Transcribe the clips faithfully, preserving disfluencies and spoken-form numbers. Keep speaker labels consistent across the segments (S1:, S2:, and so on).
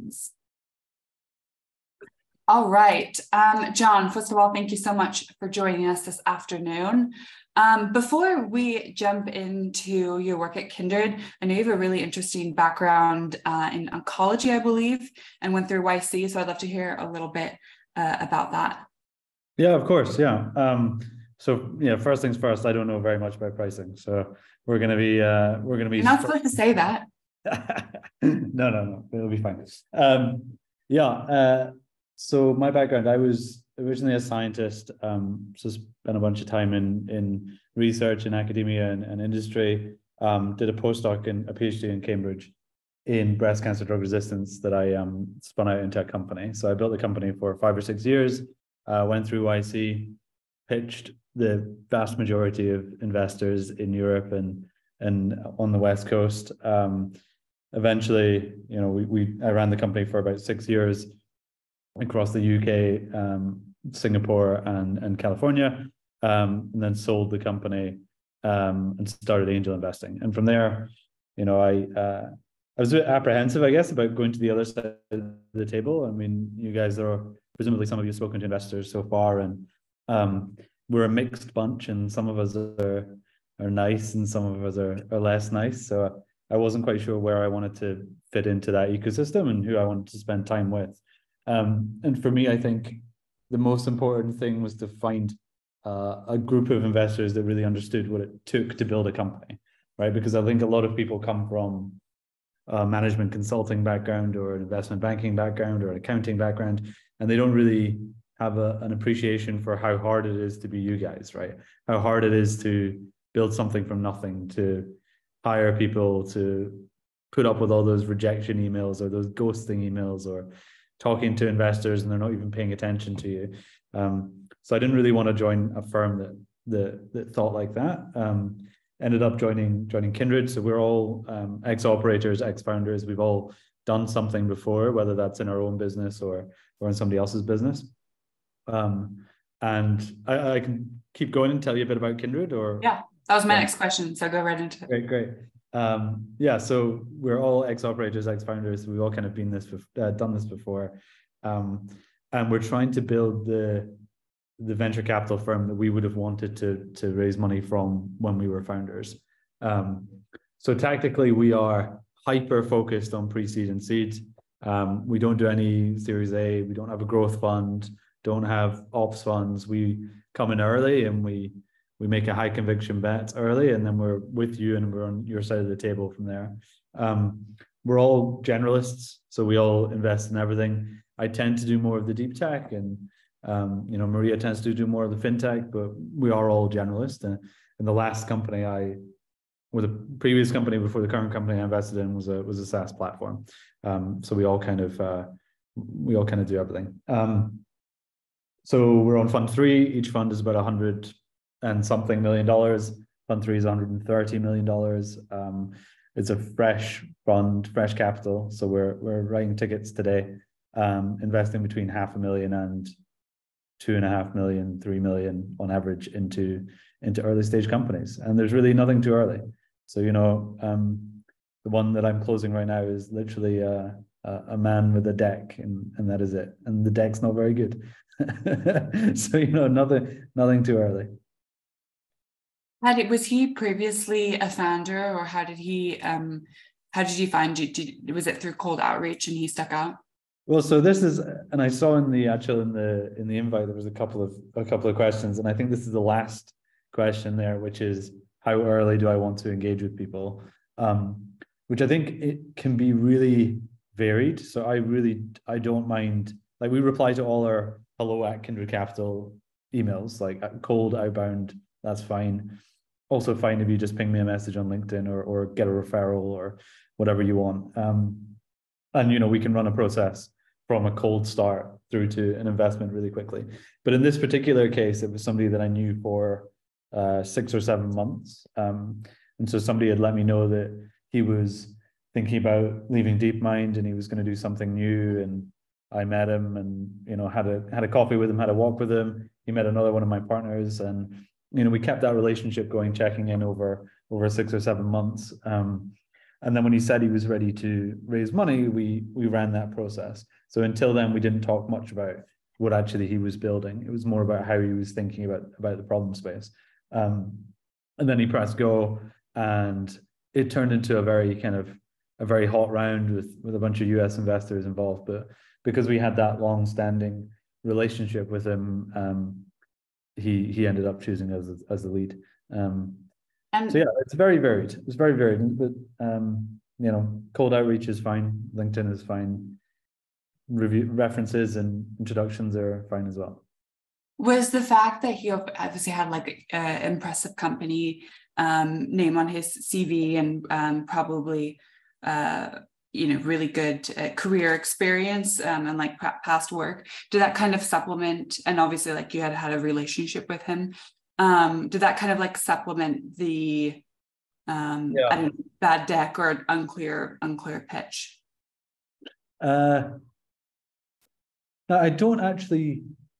S1: questions. All right. Um, John, first of all, thank you so much for joining us this afternoon. Um, before we jump into your work at Kindred, I know you have a really interesting background uh, in oncology, I believe, and went through Y C. So I'd love to hear a little bit uh, about that.
S2: Yeah, of course. Yeah. Um, so yeah, first things first, I don't know very much about pricing. So we're going to be, uh, we're going to be-
S1: You're not supposed to say that.
S2: no, no, no, it'll be fine. Um, yeah. Uh, so my background, I was originally a scientist, um, so spent a bunch of time in, in research in academia and, and industry, um, did a postdoc and a PhD in Cambridge in breast cancer drug resistance that I um, spun out into a company. So I built the company for five or six years, uh, went through Y C, pitched the vast majority of investors in Europe and, and on the West Coast. Um, eventually, you know, we, we I ran the company for about six years across the U K, um, Singapore, and, and California, um, and then sold the company um, and started angel investing. And from there, you know, I uh, I was a bit apprehensive, I guess, about going to the other side of the table. I mean, you guys are, presumably some of you have spoken to investors so far, and um, we're a mixed bunch, and some of us are are nice and some of us are, are less nice. So I wasn't quite sure where I wanted to fit into that ecosystem and who I wanted to spend time with. Um, and for me, I think the most important thing was to find uh, a group of investors that really understood what it took to build a company, right? Because I think a lot of people come from a management consulting background or an investment banking background or an accounting background, and they don't really have a, an appreciation for how hard it is to be you guys, right? How hard it is to build something from nothing, to hire people, to put up with all those rejection emails or those ghosting emails or talking to investors and they're not even paying attention to you. Um, so I didn't really want to join a firm that that, that thought like that. Um, ended up joining joining Kindred. So we're all um, ex-operators, ex-founders. We've all done something before, whether that's in our own business or or in somebody else's business. Um, and I, I can keep going and tell you a bit about Kindred, or
S1: yeah, that was my
S2: yeah.
S1: next question. So go right into it.
S2: Great, great. Um, yeah, so we're all ex-operators, ex-founders. We've all kind of been this, uh, done this before, um, and we're trying to build the the venture capital firm that we would have wanted to to raise money from when we were founders. Um, so tactically, we are hyper focused on pre-seed and seed. Um, we don't do any Series A. We don't have a growth fund. Don't have ops funds. We come in early and we. We make a high conviction bet early, and then we're with you and we're on your side of the table from there. Um, we're all generalists, so we all invest in everything. I tend to do more of the deep tech, and um, you know, Maria tends to do more of the fintech, but we are all generalists. And, and the last company I, or the previous company before the current company I invested in was a was a SaaS platform. Um, so we all kind of uh, we all kind of do everything. Um, so we're on fund three. Each fund is about a hundred and something million dollars. Fund three is one hundred thirty million dollars. Um, it's a fresh fund, fresh capital. So we're we're writing tickets today, um, investing between half a million and two and a half million, three million on average into into early stage companies. And there's really nothing too early. So you know, um, the one that I'm closing right now is literally a, a, a man with a deck, and and that is it. And the deck's not very good. So you know, nothing nothing too early.
S1: How did, was he previously a founder, or how did he um how did you find you did, was it through cold outreach and he stuck out?
S2: Well, so this is, and I saw in the actual in the in the invite there was a couple of a couple of questions, and I think this is the last question there, which is how early do I want to engage with people? Um, which I think it can be really varied. So I really I don't mind, like we reply to all our hello at Kindred Capital emails, like cold outbound, that's fine. Also fine if you just ping me a message on LinkedIn or or get a referral or whatever you want. Um, and you know, we can run a process from a cold start through to an investment really quickly. But in this particular case, it was somebody that I knew for uh, six or seven months. Um, and so somebody had let me know that he was thinking about leaving DeepMind and he was going to do something new. And I met him and, you know, had a had a coffee with him, had a walk with him. He met another one of my partners, and, you know, we kept that relationship going, checking in over over six or seven months. Um, And then when he said he was ready to raise money, we we ran that process. So until then, we didn't talk much about what actually he was building. It was more about how he was thinking about, about the problem space. Um, and then he pressed go, and it turned into a very kind of a very hot round with, with a bunch of U S investors involved. But because we had that long-standing relationship with him, um, he he ended up choosing us as, as the lead. Um, And so yeah, it's very varied. It's very varied. But um, you know, cold outreach is fine. LinkedIn is fine. Review references and introductions are fine as well.
S1: Was the fact that he obviously had like an impressive company um, name on his C V and um, probably uh, you know really good uh, career experience um, and like past work, did that kind of supplement? And obviously, like you had had a relationship with him. Um, did that kind of like supplement the um, yeah. I don't know, bad deck or unclear unclear pitch?
S2: Uh, no, I don't actually.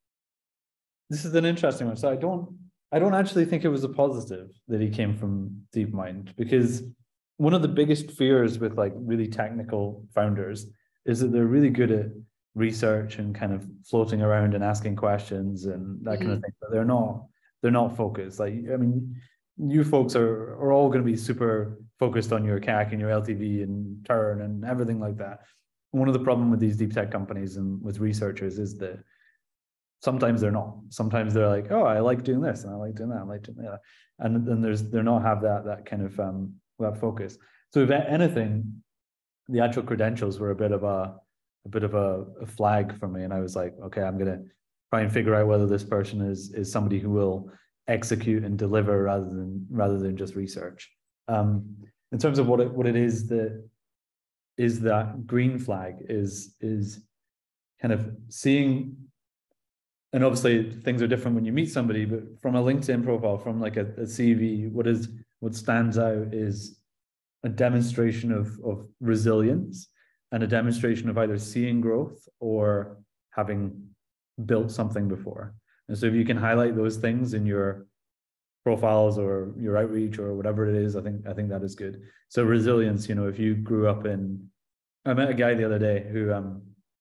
S2: This is an interesting one. So I don't. I don't actually think it was a positive that he came from DeepMind, because one of the biggest fears with like really technical founders is that they're really good at research and kind of floating around and asking questions and that mm-hmm. kind of thing, but they're not. They're not focused. Like, I mean, you folks are, are all going to be super focused on your C A C and your L T V and turn and everything like that. One of the problems with these deep tech companies and with researchers is that sometimes they're not. Sometimes they're like, oh, I like doing this and I like doing that. I like doing that. And then there's, they're not have that, that kind of um, that focus. So if anything, the actual credentials were a bit of a, a bit of a, a flag for me. And I was like, okay, I'm going to try and figure out whether this person is is somebody who will execute and deliver rather than rather than just research. Um, in terms of what it what it is that is that green flag is is kind of seeing, and obviously things are different when you meet somebody, but from a LinkedIn profile, from like a, a C V, what is what stands out is a demonstration of of resilience and a demonstration of either seeing growth or having built something before. And so if you can highlight those things in your profiles or your outreach or whatever it is, I think I think that is good. So resilience, you know, if you grew up in, I met a guy the other day who um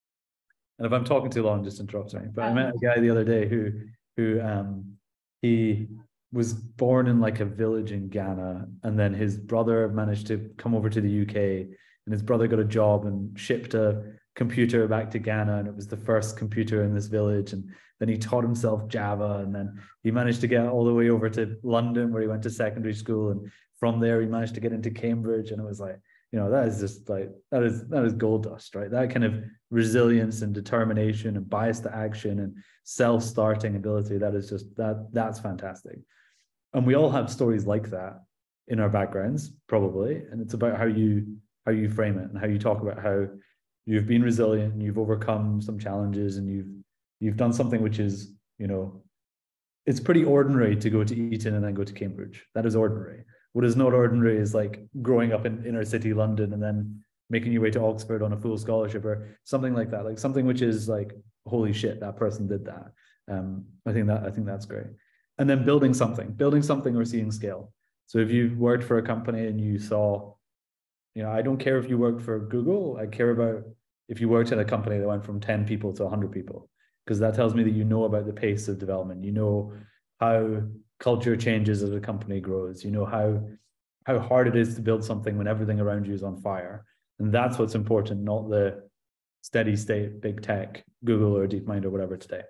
S2: and if I'm talking too long, just interrupt me, but I met a guy the other day who who um he was born in like a village in Ghana, and then his brother managed to come over to the U K, and his brother got a job and shipped a computer back to Ghana, and it was the first computer in this village. And then he taught himself Java, and then he managed to get all the way over to London where he went to secondary school, and from there he managed to get into Cambridge. And it was like, you know, that is just like that is that is gold dust, right? That kind of resilience and determination and bias to action and self-starting ability, that is just that that's fantastic. And we all have stories like that in our backgrounds, probably, and it's about how you how you frame it and how you talk about how you've been resilient, and you've overcome some challenges, and you've you've done something which is, you know, it's pretty ordinary to go to Eton and then go to Cambridge. That is ordinary. What is not ordinary is like growing up in inner city London and then making your way to Oxford on a full scholarship or something like that. Like something which is like, holy shit, that person did that. Um, I think that I think that's great. And then building something, building something or seeing scale. So if you've worked for a company and you saw, you know, I don't care if you worked for Google, I care about if you worked at a company that went from ten people to one hundred people, because that tells me that you know about the pace of development. You know how culture changes as a company grows. You know how how hard it is to build something when everything around you is on fire. And that's what's important, not the steady state, big tech, Google or DeepMind or whatever today.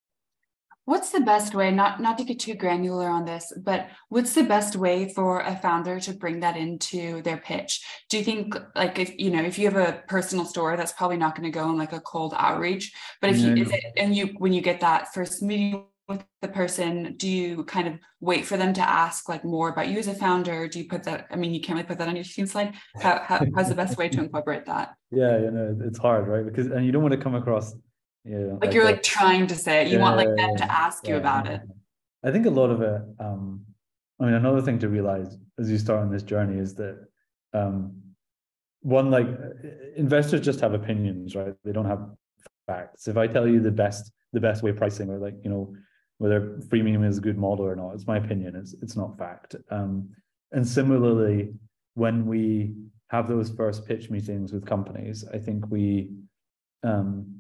S1: What's the best way, not, not to get too granular on this, but what's the best way for a founder to bring that into their pitch? Do you think, like, if, you know, if you have a personal store, that's probably not going to go in like a cold outreach, but if you,
S2: Yeah.
S1: is it, and you, when you get that first meeting with the person, do you kind of wait for them to ask like more about you as a founder? Do you put that, I mean, you can't really put that on your team slide. How, how, how's the best way to incorporate that?
S2: Yeah, you know, it's hard, right? Because, and you don't want to come across, yeah,
S1: like, like you're a, like trying to say it. You
S2: yeah,
S1: want like them
S2: yeah,
S1: to ask you
S2: yeah,
S1: about
S2: yeah.
S1: it.
S2: I think a lot of it, um, I mean, another thing to realize as you start on this journey is that um, one, like investors just have opinions, right? They don't have facts. If I tell you the best, the best way pricing, or like, you know, whether freemium is a good model or not, it's my opinion. It's it's not fact. Um, and similarly, when we have those first pitch meetings with companies, I think we, um,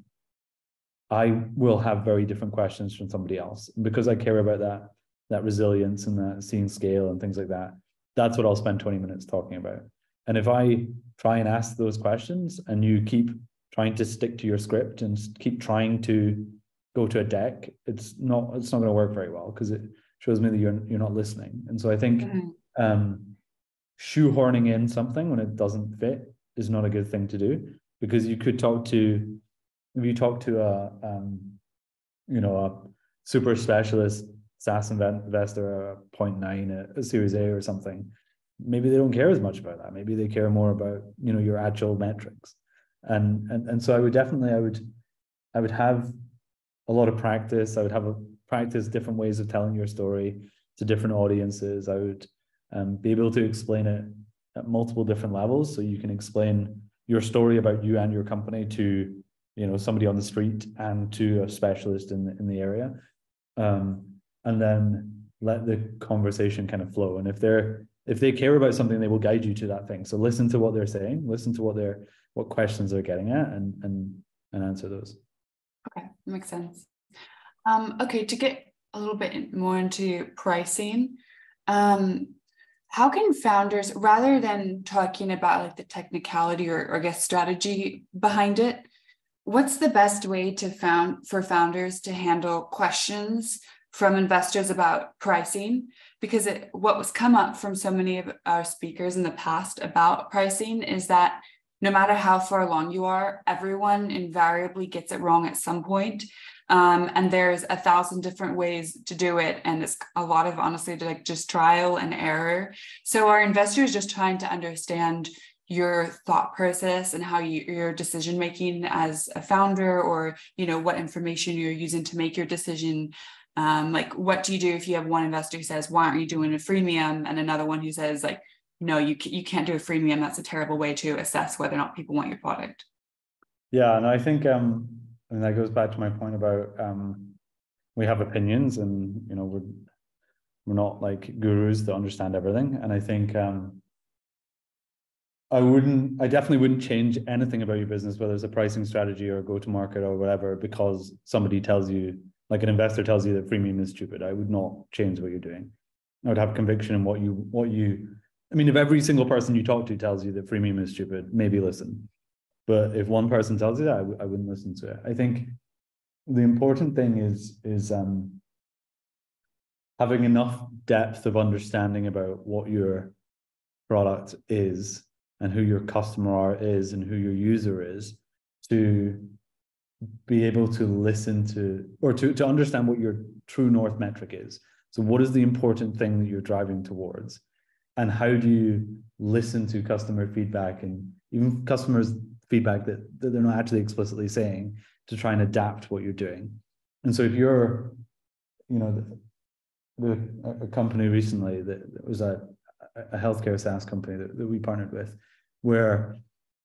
S2: I will have very different questions from somebody else. Because I care about that, that resilience and that seeing scale and things like that, that's what I'll spend twenty minutes talking about. And if I try and ask those questions and you keep trying to stick to your script and keep trying to go to a deck, it's not, it's not going to work very well, because it shows me that you're, you're not listening. And so I think mm-hmm. um, shoehorning in something when it doesn't fit is not a good thing to do, because you could talk to, if you talk to a, um, you know, a super specialist SaaS investor, a point nine, a, a Series A or something, maybe they don't care as much about that. Maybe they care more about, you know, your actual metrics. And and and so I would definitely, I would, I would have a lot of practice. I would have a practice different ways of telling your story to different audiences. I would um, be able to explain it at multiple different levels, so you can explain your story about you and your company to, you know, somebody on the street and to a specialist in the, in the area. Um, and then let the conversation kind of flow. And if they're, if they care about something, they will guide you to that thing. So listen to what they're saying, listen to what they're, what questions they're getting at, and and and answer those.
S1: Okay, makes sense. Um, okay, to get a little bit more into pricing, um, how can founders, rather than talking about like the technicality or, or I guess strategy behind it, what's the best way to found for founders to handle questions from investors about pricing? Because it, what was come up from so many of our speakers in the past about pricing is that no matter how far along you are, everyone invariably gets it wrong at some point. Um, and there's a thousand different ways to do it. And it's a lot of, honestly, like just trial and error. So are investors just trying to understand your thought process and how you, your decision making as a founder, or, you know, what information you're using to make your decision? Um, like, what do you do if you have one investor who says, why aren't you doing a freemium? And another one who says, like, no, you, you can't do a freemium. That's a terrible way to assess whether or not people want your product.
S2: Yeah, and I think, um, and that goes back to my point about um, we have opinions, and, you know, we're, we're not like gurus that understand everything. And I think um, I wouldn't, I definitely wouldn't change anything about your business, whether it's a pricing strategy or go to market or whatever, because somebody tells you, like an investor tells you that freemium is stupid. I would not change what you're doing. I would have conviction in what you, what you, I mean, if every single person you talk to tells you that freemium is stupid, maybe listen. But if one person tells you that, I, w- I wouldn't listen to it. I think the important thing is, is um, having enough depth of understanding about what your product is and who your customer are is and who your user is, to be able to listen to, or to, to understand what your true north metric is. So what is the important thing that you're driving towards? And how do you listen to customer feedback, and even customers' feedback that, that they're not actually explicitly saying, to try and adapt what you're doing? And so if you're, you know, the, the, a company recently that, that was a, a healthcare SaaS company that, that we partnered with, where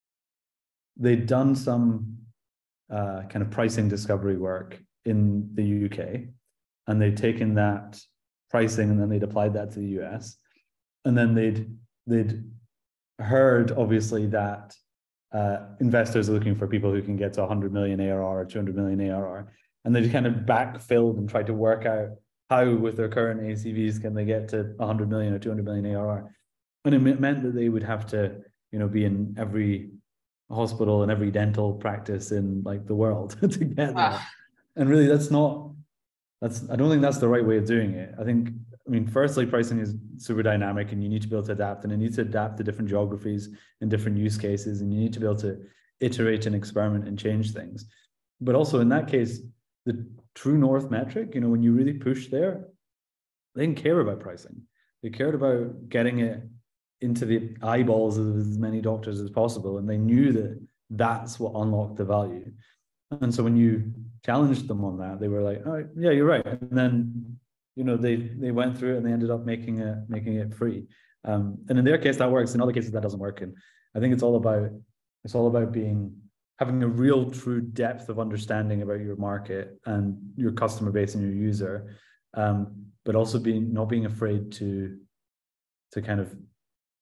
S2: they'd done some uh, kind of pricing discovery work in the U K, and they'd taken that pricing and then they'd applied that to the U S. And then they'd they'd heard, obviously, that uh, investors are looking for people who can get to one hundred million A R R or two hundred million A R R, and they kind of backfilled and tried to work out how, with their current A C Vs, can they get to one hundred million or two hundred million A R R. And it meant that they would have to, you know, be in every hospital and every dental practice in like the world to get there. Wow. And really, that's not. That's I don't think that's the right way of doing it. I think. I mean, firstly, pricing is super dynamic, and you need to be able to adapt, and it needs to adapt to different geographies and different use cases, and you need to be able to iterate and experiment and change things. But also in that case, the true north metric, you know, when you really push there, they didn't care about pricing. They cared about getting it into the eyeballs of as many doctors as possible, and they knew that that's what unlocked the value. And so when you challenged them on that, they were like, "Oh, yeah, you're right." And then, you know, they they went through it and they ended up making it making it free. Um, and in their case, that works. In other cases, that doesn't work. And I think it's all about it's all about being having a real true depth of understanding about your market and your customer base and your user, um, but also being not being afraid to to kind of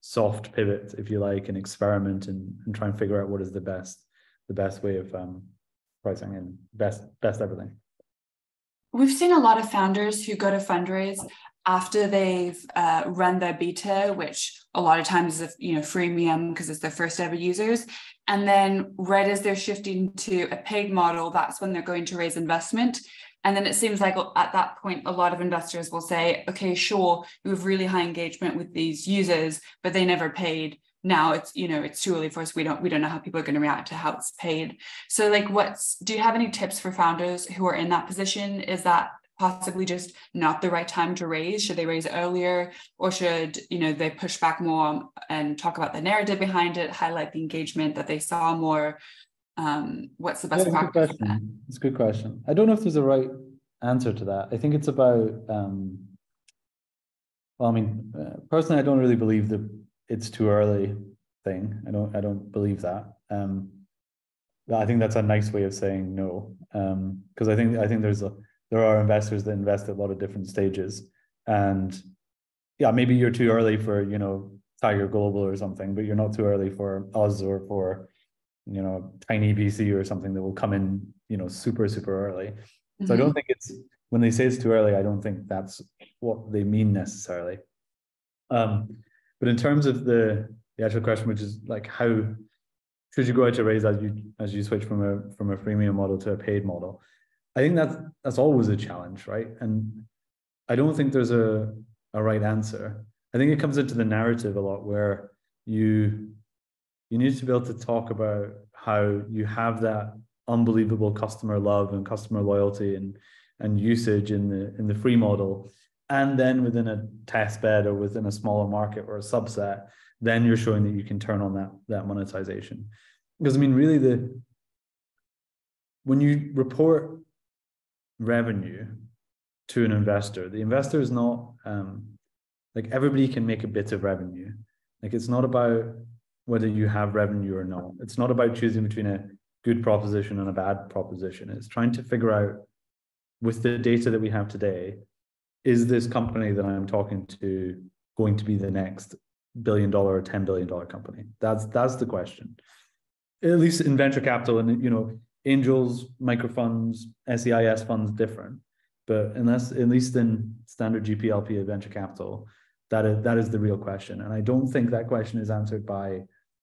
S2: soft pivot, if you like, and experiment and, and try and figure out what is the best the best way of um, pricing and best best everything.
S1: We've seen a lot of founders who go to fundraise after they've uh, run their beta, which a lot of times is, you know, freemium because it's their first ever users. And then right as they're shifting to a paid model, that's when they're going to raise investment. And then it seems like at that point, a lot of investors will say, okay, sure, we have really high engagement with these users, but they never paid. Now it's, you know, it's too early for us. We don't, we don't know how people are going to react to how it's paid. So like, what's, do you have any tips for founders who are in that position? Is that possibly just not the right time to raise? Should they raise earlier, or should, you know, they push back more and talk about the narrative behind it, highlight the engagement that they saw more? Um, what's the best
S2: yeah,
S1: practice?
S2: Good question. It's a good question. I don't know if there's a right answer to that. I think it's about, um, well, I mean, uh, personally, I don't really believe the it's too early thing. I don't, I don't believe that. Um, I think that's a nice way of saying no. Um, because I think, I think there's a, there are investors that invest at a lot of different stages, and yeah, maybe you're too early for, you know, Tiger Global or something, but you're not too early for us or for, you know, tiny V C or something that will come in, you know, super, super early. Mm-hmm. So I don't think it's, when they say it's too early, I don't think that's what they mean necessarily. Um, but in terms of the, the actual question, which is like, how should you go out to raise as you as you switch from a from a freemium model to a paid model? I think that's that's always a challenge, right? And I don't think there's a a right answer. I think it comes into the narrative a lot, where you you need to be able to talk about how you have that unbelievable customer love and customer loyalty and and usage in the in the free model, and then within a test bed or within a smaller market or a subset, then you're showing that you can turn on that that monetization. Because I mean, really, the when you report revenue to an investor, the investor is not um, like, everybody can make a bit of revenue. Like, it's not about whether you have revenue or not. It's not about choosing between a good proposition and a bad proposition. It's trying to figure out, with the data that we have today, is this company that I'm talking to going to be the next billion dollar or ten billion dollar company? That's that's the question. At least in venture capital, and you know, angels, microfunds, S E I S funds, different. But unless, at least in standard G P L P of venture capital, that is that is the real question. And I don't think that question is answered by,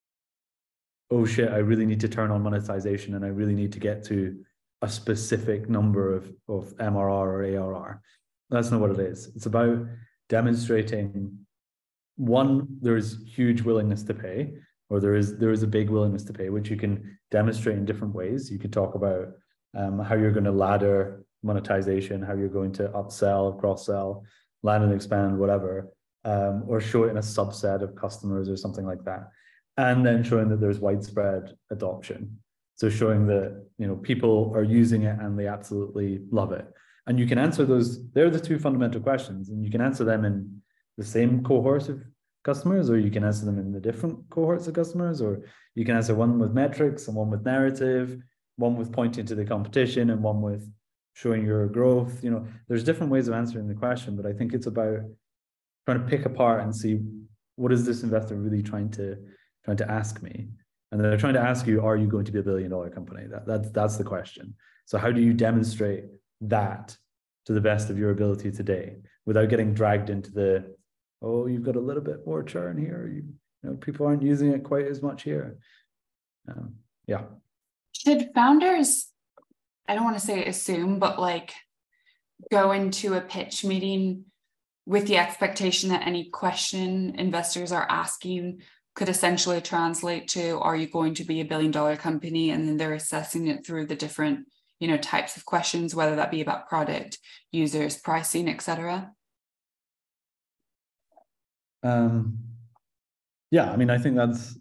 S2: oh shit, I really need to turn on monetization and I really need to get to a specific number of, of M R R or A R R. That's not what it is. It's about demonstrating, one, there's huge willingness to pay, or there is there is a big willingness to pay, which you can demonstrate in different ways. You could talk about um, how you're going to ladder monetization, how you're going to upsell, cross-sell, land and expand, whatever, um, or show it in a subset of customers or something like that. And then showing that there's widespread adoption. So showing that, you know, people are using it and they absolutely love it. And you can answer those, they're the two fundamental questions, and you can answer them in the same cohort of customers, or you can answer them in the different cohorts of customers, or you can answer one with metrics and one with narrative, one with pointing to the competition and one with showing your growth. You know, there's different ways of answering the question, but I think it's about trying to pick apart and see, what is this investor really trying to trying to ask me? And they're trying to ask you, are you going to be a billion dollar company? That, that's, that's the question. So how do you demonstrate that to the best of your ability today without getting dragged into the, oh, you've got a little bit more churn here, you, you know, people aren't using it quite as much here. Um, yeah.
S1: Should founders, I don't want to say assume, but like go into a pitch meeting with the expectation that any question investors are asking could essentially translate to, are you going to be a billion dollar company? And then they're assessing it through the different, you know, types of questions, whether that be about product, users, pricing, et cetera.
S2: Um, yeah, I mean, I think that's,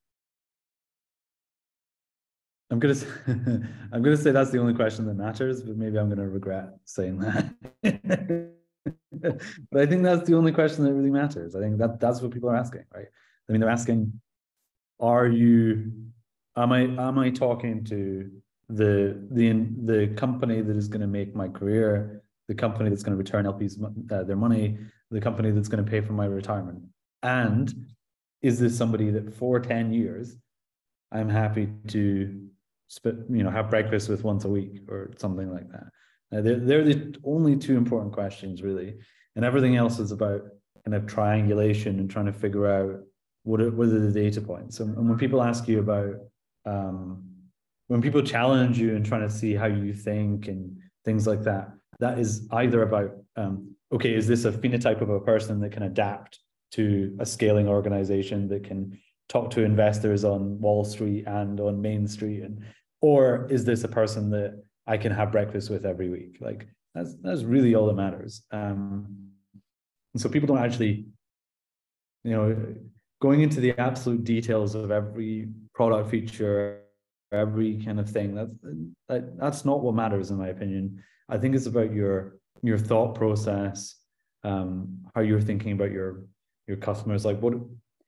S2: I'm gonna I'm gonna say that's the only question that matters, but maybe I'm gonna regret saying that. But I think that's the only question that really matters. I think that that's what people are asking, right? I mean, they're asking, are you, am I am I talking to the the the company that is going to make my career, the company that's going to return L Ps uh, their money, the company that's going to pay for my retirement? And is this somebody that for ten years, I'm happy to spit, you know, have breakfast with once a week or something like that. Now, they're, they're the only two important questions, really. And everything else is about kind of triangulation and trying to figure out what are, what are the data points. And, and when people ask you about, um, when people challenge you and trying to see how you think and things like that, that is either about, um, okay, is this a phenotype of a person that can adapt to a scaling organization that can talk to investors on Wall Street and on Main Street, and or is this a person that I can have breakfast with every week? Like that's that's really all that matters. Um, and so people don't actually, you know, going into the absolute details of every product feature, every kind of thing. That's that, that's not what matters, in my opinion. I think it's about your your thought process, um, how you're thinking about your your customers. Like what,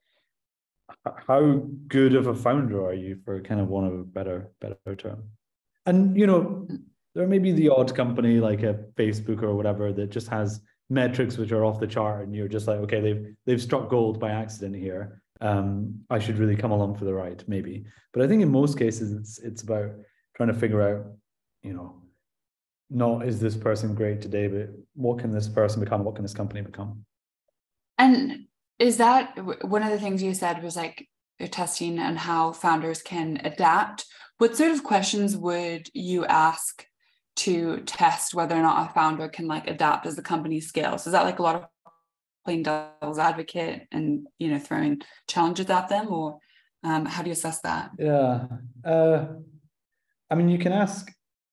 S2: how good of a founder are you, for kind of one of a better better term? And you know, there may be the odd company like a Facebook or whatever that just has metrics which are off the chart, and you're just like, okay, they've they've struck gold by accident here. Um, I should really come along for the ride, maybe. But I think in most cases, it's it's about trying to figure out, you know, not is this person great today, but what can this person become? What can this company become?
S1: And is that one of the things you said was like you're testing and how founders can adapt? What sort of questions would you ask to test whether or not a founder can like adapt as the company scales? Is that like a lot of playing devil's advocate and, you know, throwing challenges at them, or um, how do you assess that?
S2: Yeah, uh, I mean, you can ask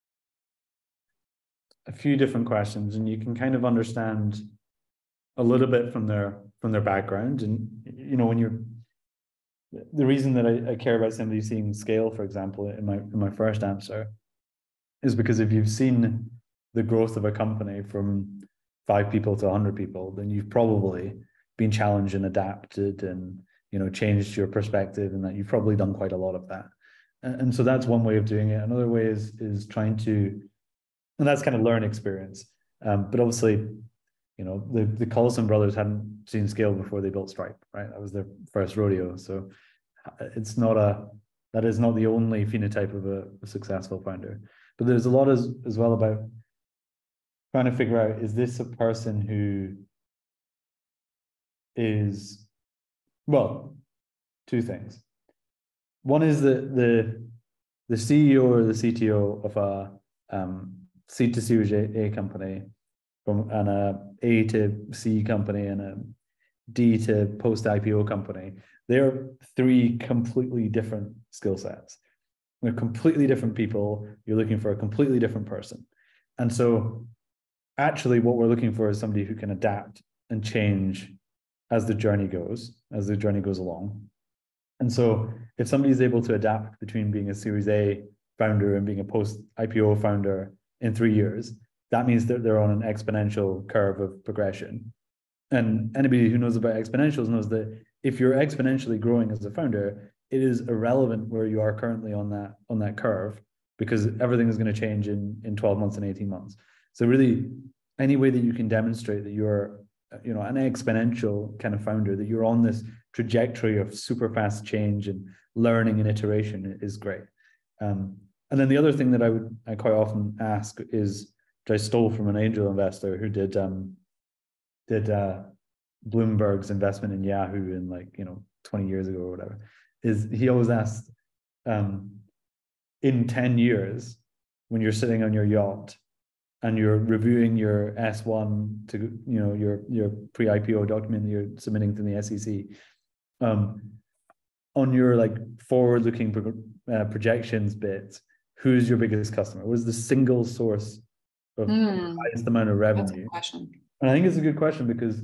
S2: a few different questions, and you can kind of understand a little bit from their from their background. And you know, when you're, the reason that I, I care about somebody seeing scale, for example, in my in my first answer, is because if you've seen the growth of a company from five people to a hundred people, then you've probably been challenged and adapted and, you know, changed your perspective, and that you've probably done quite a lot of that. And, and so that's one way of doing it. Another way is is trying to, and that's kind of learn experience. Um, but obviously, you know, the, the Collison brothers hadn't seen scale before they built Stripe, right? That was their first rodeo. So it's not a, that is not the only phenotype of a, a successful founder. But there's a lot as, as well about trying to figure out, is this a person who is, well, two things. One is the the the C E O or the C T O of a um, seed to Series A, A company, from and a A to C company and a D to post I P O company. They're three completely different skill sets. They're completely different people. You're looking for a completely different person. And so actually what we're looking for is somebody who can adapt and change as the journey goes, as the journey goes along. And so if somebody's able to adapt between being a Series A founder and being a post-I P O founder in three years, that means that they're on an exponential curve of progression. And anybody who knows about exponentials knows that if you're exponentially growing as a founder, it is irrelevant where you are currently on that on that curve, because everything is going to change in, in twelve months and eighteen months. So really, any way that you can demonstrate that you're, you know, an exponential kind of founder, that you're on this trajectory of super fast change and learning and iteration is great. Um, and then the other thing that I would I quite often ask is, which I stole from an angel investor who did um, did uh, Bloomberg's investment in Yahoo in like, you know, twenty years ago or whatever, is he always asked, um, in ten years, when you're sitting on your yacht and you're reviewing your S one to, you know, your your pre-I P O document that you're submitting to the S E C, um, on your like forward-looking pro- uh, projections bit, who's your biggest customer? What is the single source of
S1: Mm,
S2: the highest amount of
S1: that's a
S2: revenue?
S1: good question.
S2: And I think it's a good question because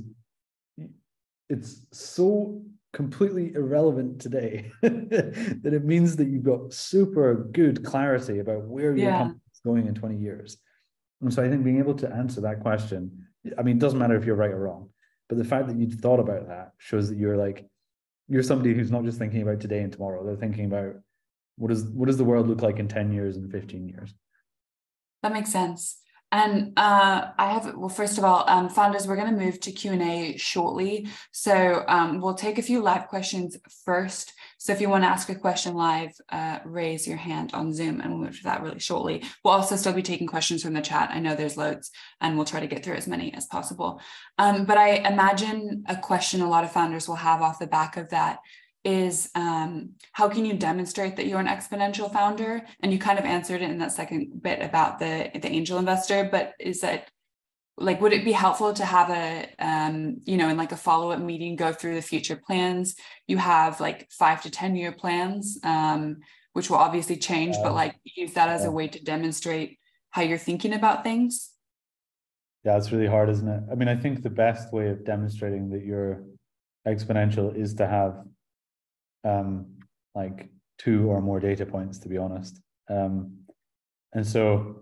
S2: it's so completely irrelevant today that it means that you've got super good clarity about where your
S1: Yeah.
S2: company is going in twenty years. And so I think being able to answer that question, I mean, it doesn't matter if you're right or wrong, but the fact that you've thought about that shows that you're like, you're somebody who's not just thinking about today and tomorrow. They're thinking about what is what does the world look like in ten years and fifteen years.
S1: That makes sense. And uh, I have, well, first of all, um, founders, we're going to move to Q and A shortly. So um, we'll take a few live questions first. So if you want to ask a question live, uh, raise your hand on Zoom and we'll move to that really shortly. We'll also still be taking questions from the chat. I know there's loads and we'll try to get through as many as possible. Um, but I imagine a question a lot of founders will have off the back of that is um, how can you demonstrate that you're an exponential founder? And you kind of answered it in that second bit about the, the angel investor, but is that like, would it be helpful to have a, um, you know, in like a follow-up meeting, go through the future plans? You have like five to ten year plans, um, which will obviously change, but like use that as a way to demonstrate how you're thinking about things.
S2: Yeah, it's really hard, isn't it? I mean, I think the best way of demonstrating that you're exponential is to have um, like two or more data points, to be honest. Um, and so,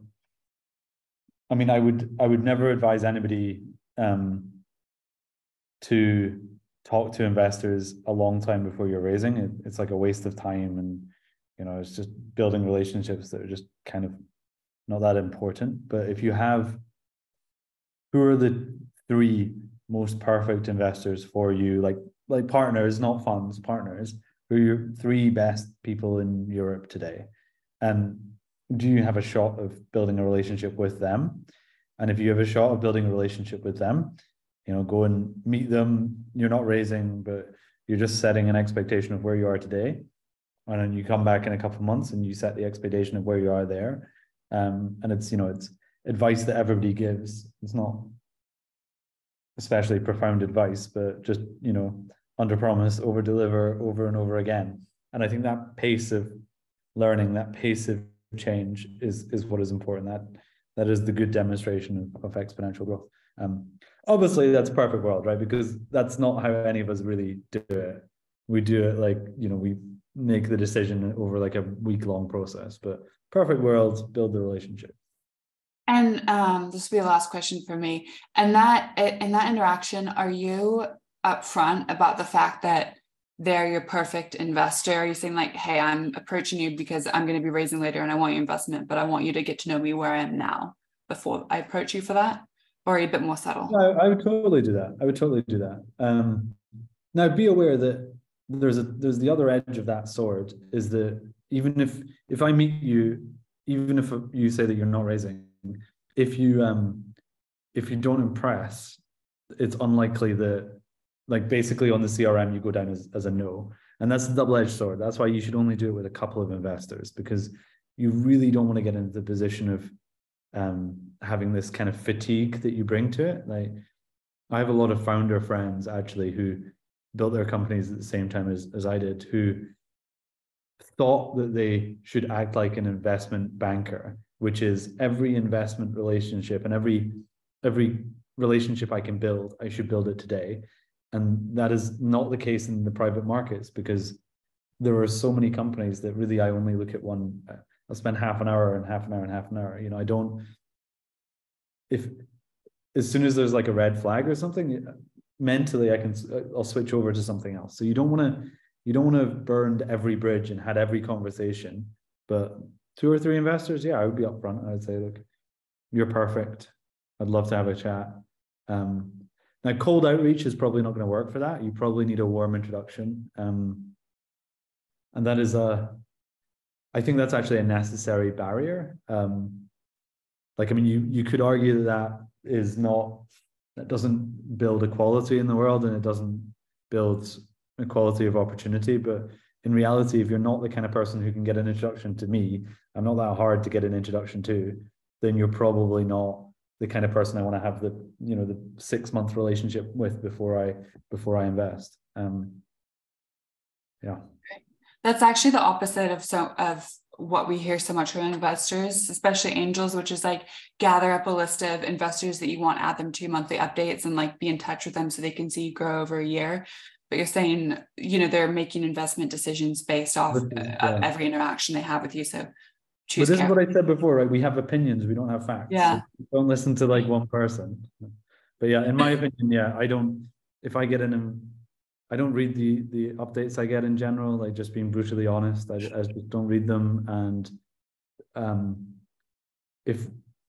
S2: I mean, I would I would never advise anybody um, to talk to investors a long time before you're raising. It, it's like a waste of time, and you know, it's just building relationships that are just kind of not that important. But if you have, who are the three most perfect investors for you, like like partners, not funds, partners, who are your three best people in Europe today? And do you have a shot of building a relationship with them? And if you have a shot of building a relationship with them, you know, go and meet them. You're not raising, but you're just setting an expectation of where you are today. And then you come back in a couple of months and you set the expectation of where you are there. Um, and it's, you know, it's advice that everybody gives. It's not especially profound advice, but just, you know, under promise, over deliver over and over again. And I think that pace of learning, that pace of change is is what is important. That that is the good demonstration of, of exponential growth. Um, obviously that's a perfect world, right? Because that's not how any of us really do it. We do it like, you know, we make the decision over like a week-long process, but perfect world, build the relationship.
S1: And um, this will be the last question for me. And that in that interaction, are you upfront about the fact that they're your perfect investor? Are you saying like, hey, I'm approaching you because I'm going to be raising later and I want your investment, but I want you to get to know me where I am now before I approach you for that? Or are you a bit more subtle?
S2: No, I would totally do that. I would totally do that. Um, now be aware that there's a there's the other edge of that sword, is that even if if I meet you, even if you say that you're not raising, if you um if you don't impress, it's unlikely that, like, basically on the C R M you go down as, as a no. And that's a double-edged sword. That's why you should only do it with a couple of investors, because you really don't want to get into the position of um having this kind of fatigue that you bring to it. Like, I have a lot of founder friends actually who built their companies at the same time as, as I did, who thought that they should act like an investment banker, which is every investment relationship and every every relationship I can build, I should build it today. And that is not the case in the private markets, because there are so many companies that really I only look at one. I'll spend half an hour and half an hour and half an hour. You know, I don't, if as soon as there's like a red flag or something, mentally I can, I'll switch over to something else. So you don't want to, you don't want to have burned every bridge and had every conversation. But two or three investors, yeah, I would be upfront. I'd say, look, you're perfect. I'd love to have a chat. Um, now, cold outreach is probably not going to work for that. You probably need a warm introduction. Um, and that is a, I think that's actually a necessary barrier. Um, like, I mean, you you could argue that that is not, that doesn't build equality in the world, and it doesn't build equality of opportunity. But in reality, if you're not the kind of person who can get an introduction to me, I'm not that hard to get an introduction to, then you're probably not the kind of person I want to have the, you know, the six month relationship with before I before I invest. Um, yeah,
S1: that's actually the opposite of so of what we hear so much from investors, especially angels, which is like gather up a list of investors that you want, add them to monthly updates, and like be in touch with them so they can see you grow over a year. But you're saying, you know, they're making investment decisions based off
S2: is, yeah.
S1: every interaction they have with you. So
S2: choose. But this carefully. Is what I said before, right? We have opinions, we don't have facts.
S1: Yeah.
S2: So don't listen to like one person. But yeah, in my opinion, yeah, I don't, if I get in, I don't read the the updates I get in general, like, just being brutally honest. I, I just don't read them. And um, if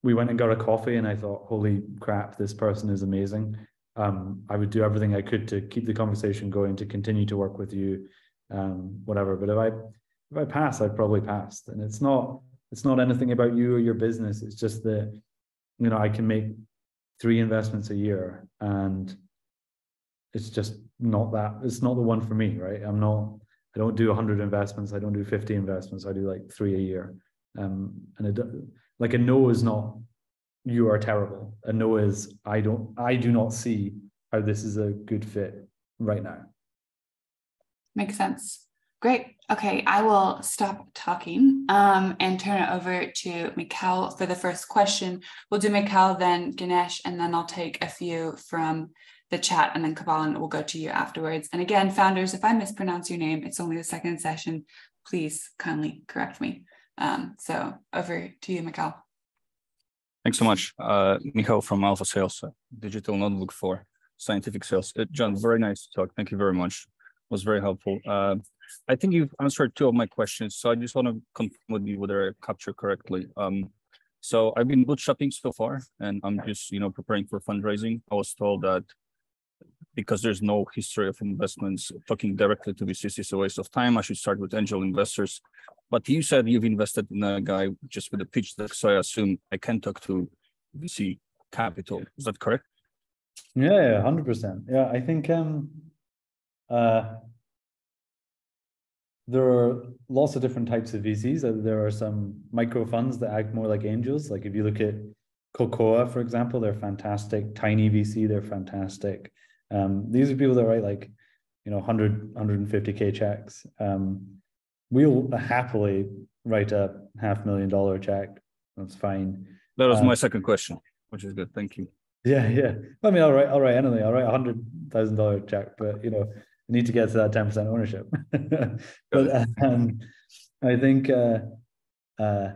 S2: we went and got a coffee and I thought, holy crap, this person is amazing. Um, I would do everything I could to keep the conversation going, to continue to work with you, um, whatever. But if I if I pass, I've probably passed. And it's not it's not anything about you or your business. It's just that, you know, I can make three investments a year, and it's just not that. It's not the one for me, right? I'm not. I don't do one hundred investments. I don't do fifty investments. I do like three a year. Um, and it, like a no is not you are terrible. A no is I don't. I do not see how this is a good fit right now.
S1: Makes sense. Great. Okay, I will stop talking um, and turn it over to Mikhail for the first question. We'll do Mikhail, then Ganesh, and then I'll take a few from the chat, and then Kabalan will go to you afterwards. And again, founders, if I mispronounce your name, it's only the second session. Please kindly correct me. Um, so over to you, Mikhail.
S3: Thanks so much. Uh, Mikhail from Alpha Sales, uh, digital notebook for scientific sales. Uh, John, very nice talk. Thank you very much. It was very helpful. Uh, I think you've answered two of my questions, so I just want to confirm with you whether I captured correctly. Um, so I've been bootstrapping so far, and I'm just, you know, preparing for fundraising. I was told that because there's no history of investments, talking directly to V Cs is a waste of time. I should start with angel investors. But you said you've invested in a guy just with a pitch deck, so I assume I can talk to V C Capital. Is that correct?
S2: Yeah, yeah, one hundred percent. Yeah, I think um, uh, there are lots of different types of V Cs. There are some micro funds that act more like angels. Like if you look at Cocoa, for example, they're fantastic. Tiny V C, they're fantastic. Um, these are people that write like, you know, one hundred, one hundred fifty K checks. Um, we'll happily write a half million dollar check. That's fine.
S3: That was
S2: um,
S3: my second question, which is good. Thank you.
S2: Yeah, yeah. I mean, I'll write, I'll write anything. I'll write a hundred thousand dollar check, but you know, I need to get to that ten percent ownership. But um, I think, uh, uh,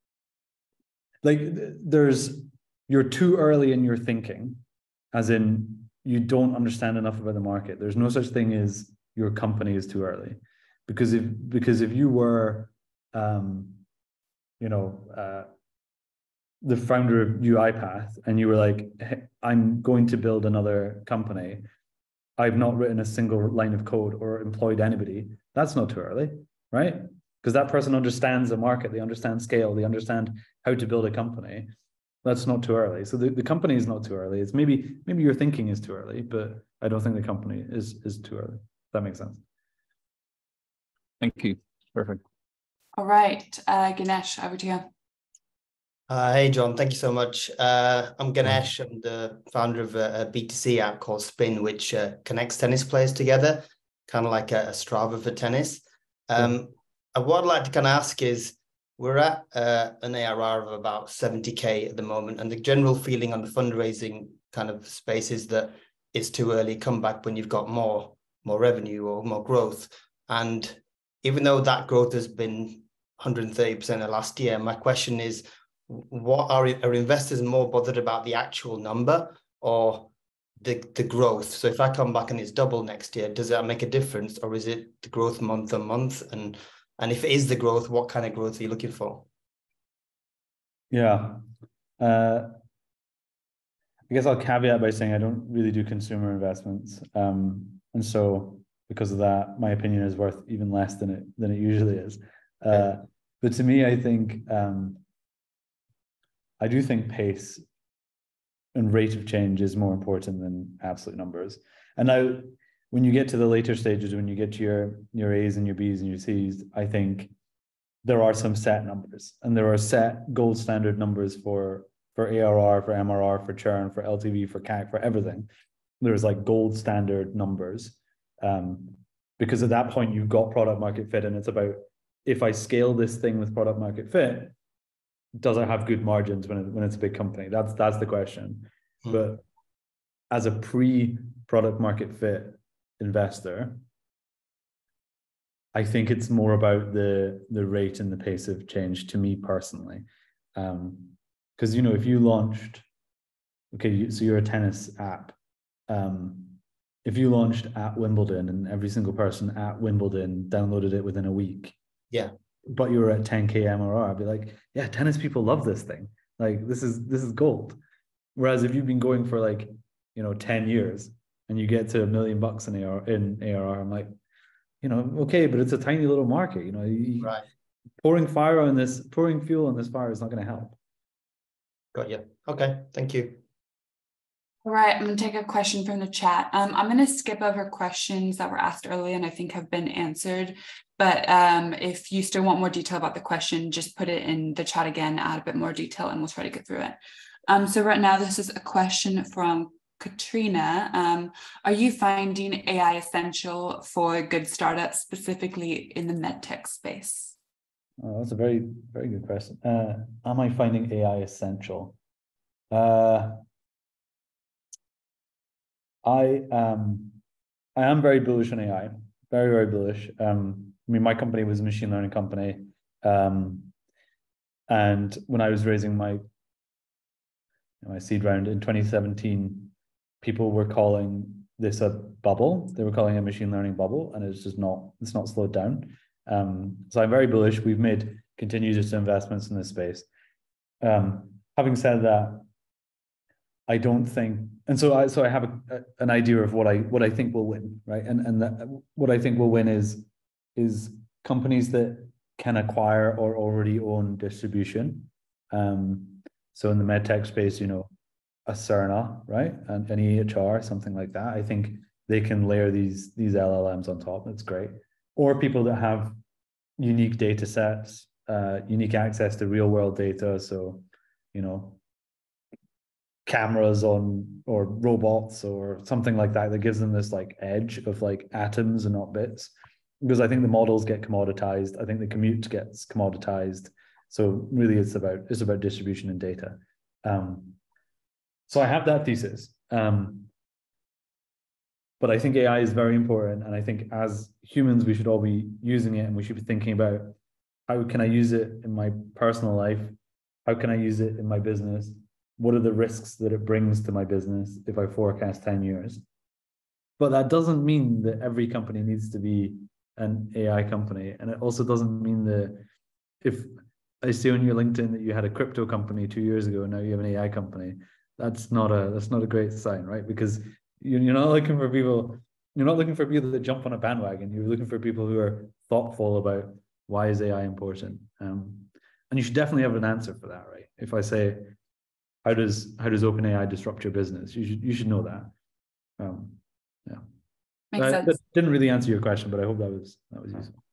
S2: like, there's you're too early in your thinking, as in you don't understand enough about the market. There's no such thing as your company is too early, because if because if you were, um, you know, uh, the founder of UiPath, and you were like, hey, I'm going to build another company, I've not written a single line of code or employed anybody, that's not too early, right? Because that person understands the market, they understand scale, they understand how to build a company. That's not too early. So the, the company is not too early. It's maybe maybe your thinking is too early, but I don't think the company is is too early. If that makes sense.
S3: Thank you. Perfect.
S1: All right, uh, Ganesh, over to you.
S4: Uh, hey, John, thank you so much. Uh, I'm Ganesh. I'm the founder of a, a B two C app called Spin, which uh, connects tennis players together, kind of like a, a Strava for tennis. Um, yeah. What I'd like to kind of ask is, we're at uh, an A R R of about seventy K at the moment, and the general feeling on the fundraising kind of space is that it's too early, come back when you've got more, more revenue or more growth. And even though that growth has been one hundred thirty percent of last year, my question is, what are, are investors more bothered about, the actual number or the, the growth? So if I come back and it's double next year, does that make a difference, or is it the growth month on month? And And if it is the growth, what kind of growth are you looking for?
S2: Yeah. Uh, I guess I'll caveat by saying I don't really do consumer investments. Um, and so because of that, my opinion is worth even less than it than it usually is. Uh, but to me, I think um, I do think pace and rate of change is more important than absolute numbers. And now, when you get to the later stages, when you get to your, your A's and your B's and your C's, I think there are some set numbers, and there are set gold standard numbers for, for A R R, for M R R, for churn, for L T V, for C A C, for everything. There's like gold standard numbers. Um, because at that point you've got product market fit, and it's about, if I scale this thing with product market fit, does it have good margins when, it, when it's a big company? That's, that's the question. Hmm. But as a pre-product market fit investor, I think it's more about the the rate and the pace of change to me personally. Um, because, you know, if you launched, okay, you, so you're a tennis app. Um, if you launched at Wimbledon and every single person at Wimbledon downloaded it within a week,
S4: yeah,
S2: but you were at ten K M R R, I'd be like, yeah, tennis people love this thing. Like this is this is gold. Whereas if you've been going for like, you know, ten years and you get to a million bucks in A R in A R R, I'm like, you know, okay, but it's a tiny little market. You know, you,
S4: Right.
S2: pouring fire on this, pouring fuel on this fire is not going to help.
S4: Got you. Okay, thank you.
S1: All right, I'm going to take a question from the chat. Um, I'm going to skip over questions that were asked earlier and I think have been answered. But um, if you still want more detail about the question, just put it in the chat again, add a bit more detail, and we'll try to get through it. Um, so right now, this is a question from Katrina. Um, are you finding A I essential for good startups, specifically in the medtech space?
S2: Oh, that's a very, very good question. Uh, am I finding A I essential? Uh, I um I am very bullish on A I, very, very bullish. Um, I mean, my company was a machine learning company. Um, and when I was raising my, my seed round in twenty seventeen, people were calling this a bubble. They were calling it a machine learning bubble, and it's just not, it's not slowed down. Um, so I'm very bullish. We've made continuous investments in this space. Um, having said that, I don't think, and so I so I have a, a, an idea of what I what I think will win, right? And and that, what I think will win is is companies that can acquire or already own distribution. Um, so in the medtech space, you know, a Cerna, right, and an E H R, something like that. I think they can layer these these L L Ms on top. That's great. Or people that have unique data sets, uh, unique access to real world data. So, you know, cameras on or robots or something like that that gives them this like edge of like atoms and not bits, because I think the models get commoditized. I think the commute gets commoditized. So really it's about it's about distribution and data. Um, so I have that thesis. Um, but I think A I is very important, and I think as humans we should all be using it, and we should be thinking about how can I use it in my personal life? How can I use it in my business? What are the risks that it brings to my business if I forecast ten years? But that doesn't mean that every company needs to be an A I company. And it also doesn't mean that if I see on your LinkedIn that you had a crypto company two years ago and now you have an A I company, that's not a that's not a great sign, right? Because you're not looking for people, you're not looking for people that jump on a bandwagon. You're looking for people who are thoughtful about why is A I important. Um, and you should definitely have an answer for that, right? If I say, How does how does OpenAI disrupt your business? You should you should know that. Um, yeah,
S1: Makes
S2: that,
S1: sense.
S2: that didn't really answer your question, but I hope that was that was useful.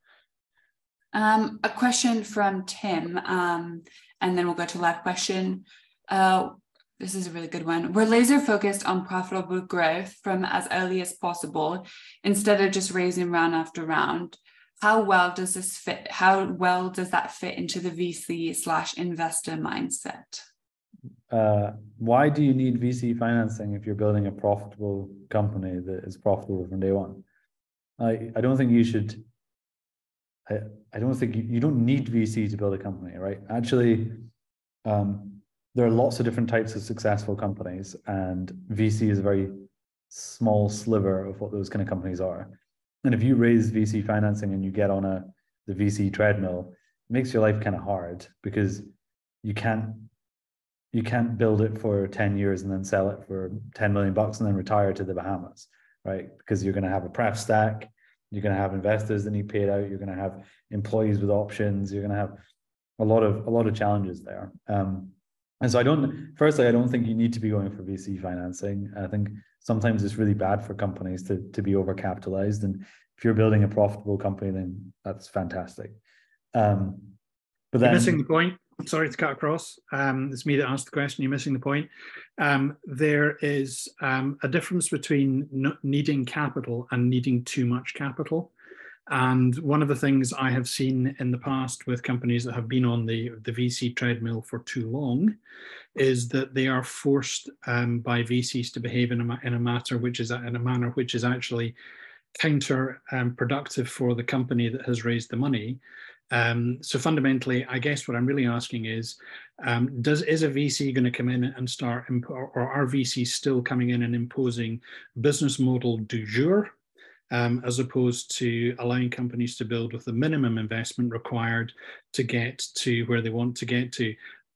S1: Um, a question from Tim, um, and then we'll go to live question. Uh, this is a really good one. We're laser focused on profitable growth from as early as possible, instead of just raising round after round. How well does this fit? How well does that fit into the V C slash investor mindset?
S2: Uh, why do you need V C financing if you're building a profitable company that is profitable from day one? I, I don't think you should, I, I don't think you, you don't need V C to build a company, right? Actually, um, there are lots of different types of successful companies, and V C is a very small sliver of what those kind of companies are. And if you raise V C financing and you get on a the V C treadmill, it makes your life kind of hard, because you can't you can't build it for ten years and then sell it for ten million bucks and then retire to the Bahamas, right? Because you're going to have a pref stack, you're going to have investors that need paid out, you're going to have employees with options, you're going to have a lot of a lot of challenges there. Um, and so I don't, firstly, I don't think you need to be going for V C financing. I think sometimes it's really bad for companies to, to be overcapitalized. And if you're building a profitable company, then that's fantastic. Um, but then,
S5: You're missing the point. Sorry to cut across. Um, it's me that asked the question. You're missing the point. Um, there is um, a difference between not needing capital and needing too much capital. And one of the things I have seen in the past with companies that have been on the, the V C treadmill for too long is that they are forced um, by V Cs to behave in a, in a matter which is in a manner which is actually counterproductive um, for the company that has raised the money. Um, so fundamentally, I guess what I'm really asking is, um, does is a V C going to come in and start, or, or are V Cs still coming in and imposing business model du jour, um, as opposed to allowing companies to build with the minimum investment required to get to where they want to get to?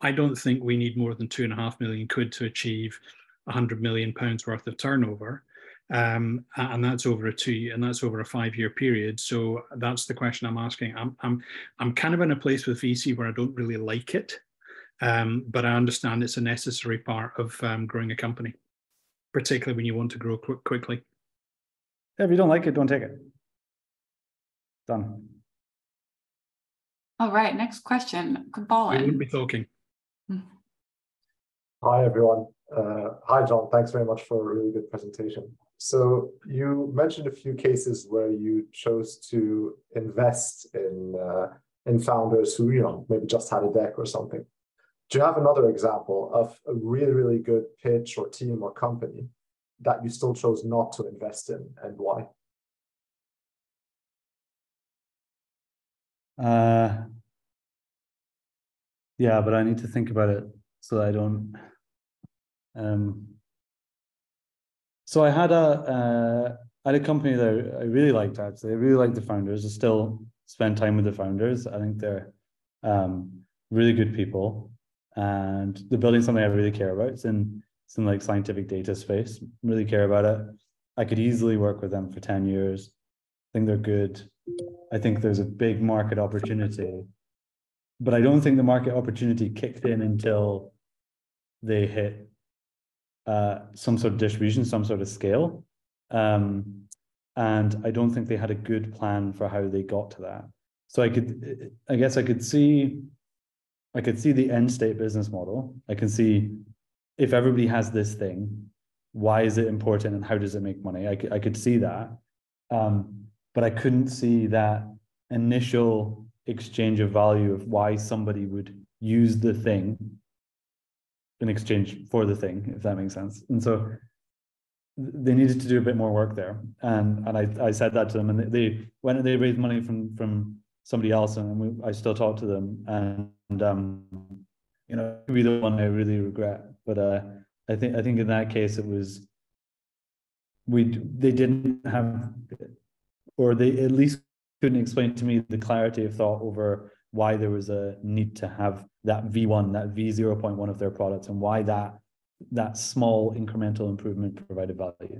S5: I don't think we need more than two and a half million quid to achieve a hundred million pounds worth of turnover. Um, and that's over a two and that's over a five-year period. So that's the question I'm asking. I'm I'm I'm kind of in a place with V C where I don't really like it, um, but I understand it's a necessary part of um, growing a company, particularly when you want to grow qu quickly.
S2: Yeah, if you don't like it, don't take it. Done.
S1: All right, next question.
S5: We
S1: Colin.
S5: wouldn't be talking.
S6: Hi, everyone. Uh, hi, John. Thanks very much for a really good presentation. So you mentioned a few cases where you chose to invest in uh, in founders who, you know, maybe just had a deck or something. Do you have another example of a really, really good pitch or team or company that you still chose not to invest in, and why?
S2: Uh, yeah, but I need to think about it so I don't. Um, so I had a uh, I had a company that I really liked. Actually, I really liked the founders. I still spend time with the founders. I think they're um, really good people, and they're building something I really care about. It's in some like scientific data space. Really care about it. I could easily work with them for ten years. I think they're good. I think there's a big market opportunity, but I don't think the market opportunity kicked in until they hit uh, some sort of distribution, some sort of scale. Um, and I don't think they had a good plan for how they got to that. So I could, I guess I could see, I could see the end state business model. I can see if everybody has this thing, why is it important and how does it make money? I could, I could see that. Um, but I couldn't see that initial exchange of value of why somebody would use the thing in exchange for the thing, if that makes sense. And so they needed to do a bit more work there. And and I, I said that to them, and they when they raised money from from somebody else, and we, I still talk to them, and, and um, you know, maybe the one I really regret. But uh, I think I think in that case it was we they didn't have, or they at least couldn't explain to me the clarity of thought over why there was a need to have that V one, that V zero point one of their products, and why that that small incremental improvement provided value.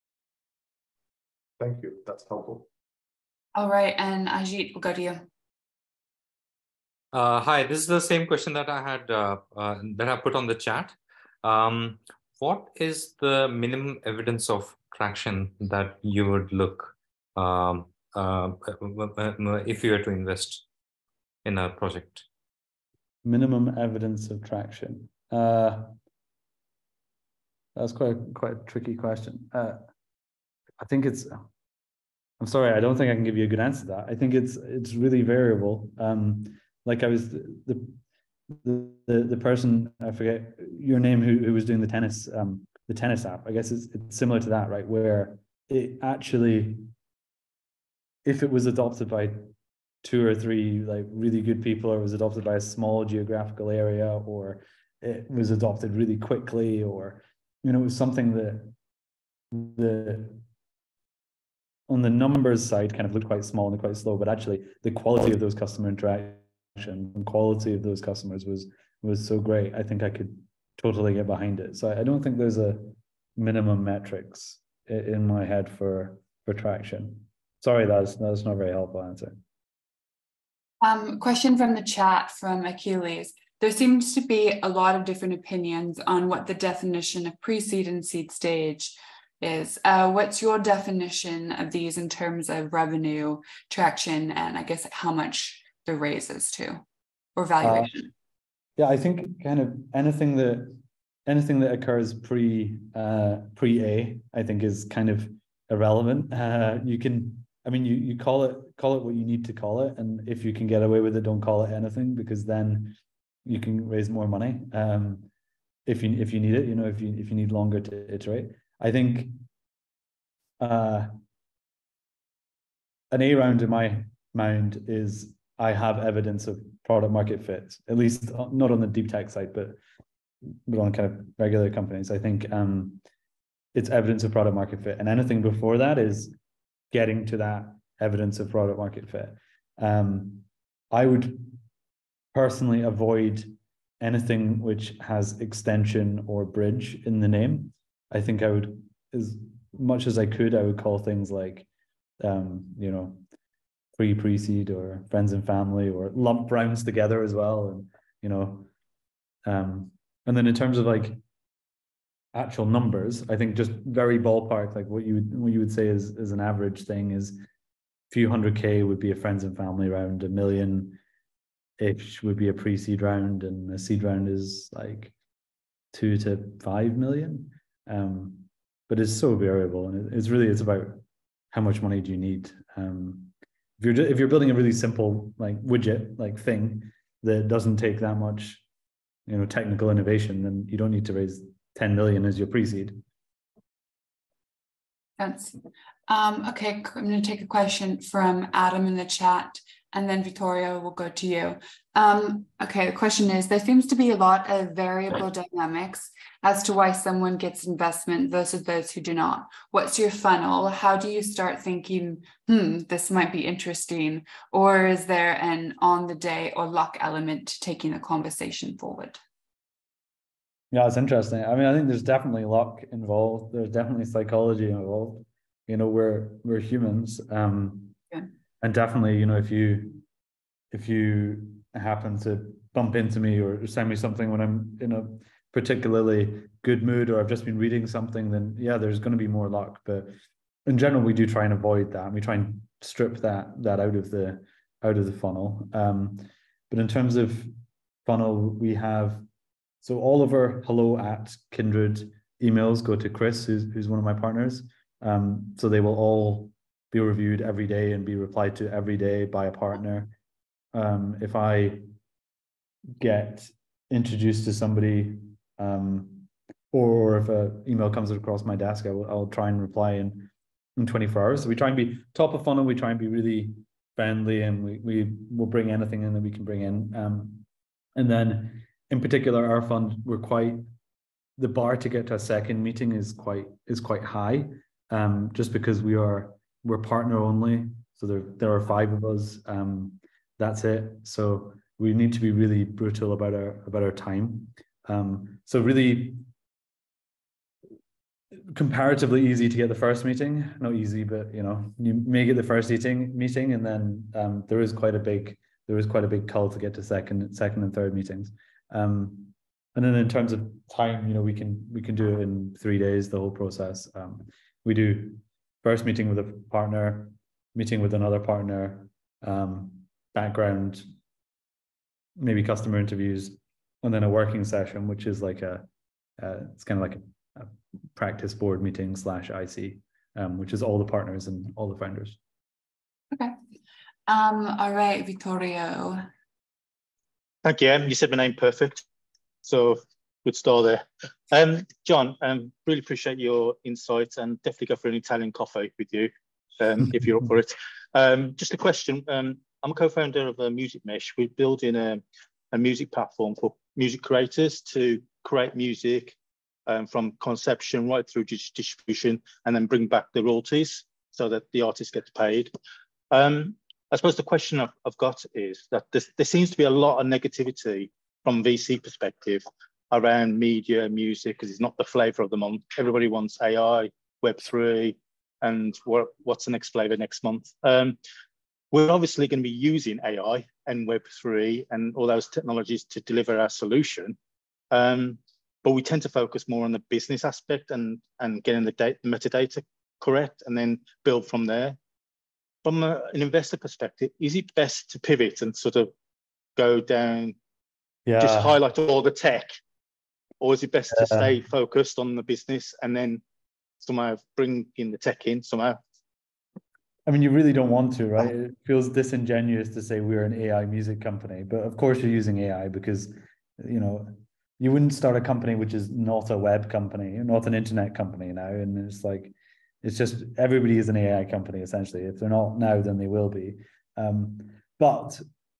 S6: Thank you. That's helpful.
S1: All right, and Ajit, we'll go to you.
S7: Uh, hi, this is the same question that I had uh, uh, that I put on the chat. Um, what is the minimum evidence of traction that you would look um, uh, if you were to invest in a project?
S2: Minimum evidence of traction. Uh, that's quite quite a tricky question. Uh, I think it's. I'm sorry, I don't think I can give you a good answer to that. I think it's it's really variable. Um, like I was the the the, the person, I forget your name, who who was doing the tennis um the tennis app. I guess it's it's similar to that, right? Where it actually, if it was adopted by two or three like really good people, or it was adopted by a small geographical area, or it was adopted really quickly, or you know, it was something that the on the numbers side kind of looked quite small and quite slow, but actually the quality of those customer interaction and quality of those customers was was so great. I think I could totally get behind it. So I don't think there's a minimum metrics in my head for for traction. Sorry, that's that's not a very helpful answer.
S1: Um, question from the chat from Achilles. There seems to be a lot of different opinions on what the definition of pre-seed and seed stage is. Uh, what's your definition of these in terms of revenue, traction, and I guess how much the raises to, or valuation?
S2: Uh, yeah, I think kind of anything that anything that occurs pre uh, pre A, I think is kind of irrelevant. Uh, you can, I mean, you you call it call it what you need to call it, and if you can get away with it, don't call it anything, because then you can raise more money. Um, if you if you need it, you know, if you if you need longer to iterate. I think uh, an A round in my mind is I have evidence of product market fit, at least not on the deep tech side, but but on kind of regular companies. I think um, it's evidence of product market fit, and anything before that is getting to that evidence of product market fit. Um, I would personally avoid anything which has extension or bridge in the name. I think I would, as much as I could, I would call things like, um, you know, pre pre-seed or friends and family, or lump rounds together as well. And, you know, um, and then in terms of like actual numbers, I think just very ballpark, like what you would, what you would say is, is an average thing is a few hundred K would be a friends and family round, a million ish would be a pre-seed round, and a seed round is like two to five million. Um, but it's so variable, and it's really, it's about how much money do you need. Um, if you're if you're building a really simple like widget like thing that doesn't take that much, you know, technical innovation, then you don't need to raise ten million as your pre-seed.
S1: Thanks. Um, okay, I'm going to take a question from Adam in the chat, and then Victoria will go to you. Um, okay, the question is, there seems to be a lot of variable dynamics as to why someone gets investment versus those who do not. What's your funnel? How do you start thinking, hmm, this might be interesting? Or is there an on the day or luck element to taking the conversation forward?
S2: Yeah, it's interesting. I mean, I think there's definitely luck involved. There's definitely psychology involved. You know, we're we're humans. Um,
S1: yeah.
S2: And definitely, you know, if you if you happen to bump into me or send me something when I'm in a particularly good mood, or I've just been reading something, then yeah, there's going to be more luck. But in general, we do try and avoid that. We try and strip that that out of the out of the funnel. Um, but in terms of funnel, we have, so all of our hello at Kindred emails go to Chris, who's who's one of my partners. Um, so they will all be reviewed every day and be replied to every day by a partner. Um, if I get introduced to somebody, um, or if an email comes across my desk, I will, I'll try and reply in, in twenty-four hours. So we try and be top of funnel, we try and be really friendly, and we, we will bring anything in that we can bring in. Um, and then in particular, our fund, we're quite, the bar to get to a second meeting is quite, is quite high, um, just because we are, we're partner only. So there, there are five of us. Um, that's it. So we need to be really brutal about our about our time. Um, so really comparatively easy to get the first meeting. Not easy, but you know, you may get the first meeting meeting, and then um, there is quite a big there is quite a big cull to get to second second and third meetings. Um, and then in terms of time, you know, we can we can do it in three days. The whole process. Um, we do first meeting with a partner, meeting with another partner, um, background, maybe customer interviews, and then a working session, which is like a, uh, it's kind of like a, a practice board meeting slash I C, um, which is all the partners and all the founders.
S1: Okay. Um, all right, Vittorio.
S8: Thank you. Um, you said my name perfect, so good start there. Um, John, um, really appreciate your insights, and definitely go for an Italian coffee with you um, if you're up for it. Um, just a question. Um, I'm a co-founder of a Music Mesh. We're building a, a music platform for music creators to create music um, from conception right through distribution, and then bring back the royalties so that the artist gets paid. Um, I suppose the question I've, I've got is that this, there seems to be a lot of negativity from V C perspective around media, music, because it's not the flavor of the month. Everybody wants A I, Web three, and what, what's the next flavor next month. Um, we're obviously going to be using A I and Web three and all those technologies to deliver our solution. Um, but we tend to focus more on the business aspect and, and getting the data, metadata correct, and then build from there. From a, an investor perspective, is it best to pivot and sort of go down,
S2: yeah.
S8: just highlight all the tech, or is it best
S2: yeah.
S8: to stay focused on the business and then somehow bring in the tech in somehow?
S2: I mean, you really don't want to, right? It feels disingenuous to say we're an A I music company, but of course you're using A I because, you know, you wouldn't start a company which is not a web company, not an internet company now. And it's like, it's just, everybody is an A I company, essentially. If they're not now, then they will be. Um, but